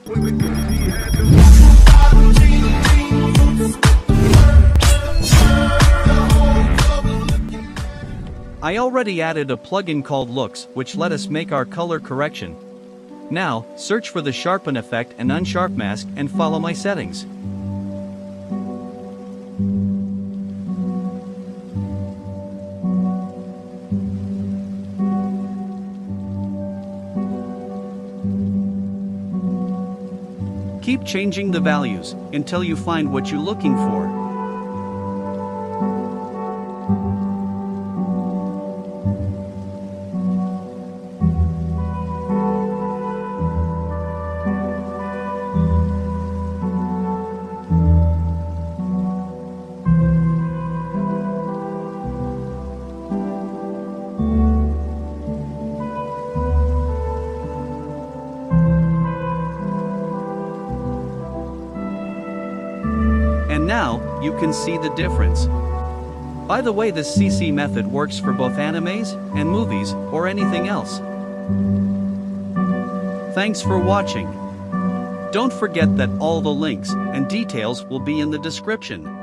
I already added a plugin called Looks, which let us make our color correction. Now, search for the sharpen effect and unsharp mask and follow my settings. Keep changing the values until you find what you're looking for. And now, you can see the difference. By the way, this CC method works for both animes and movies or anything else. Thanks for watching. Don't forget that all the links and details will be in the description.